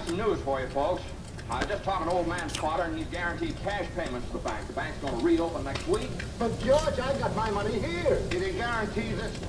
some news for you, folks. I was just talking to old man Potter, and he's guaranteed cash payments to the bank. The bank's going to reopen next week. But, George, I got my money here. Did he guarantee this?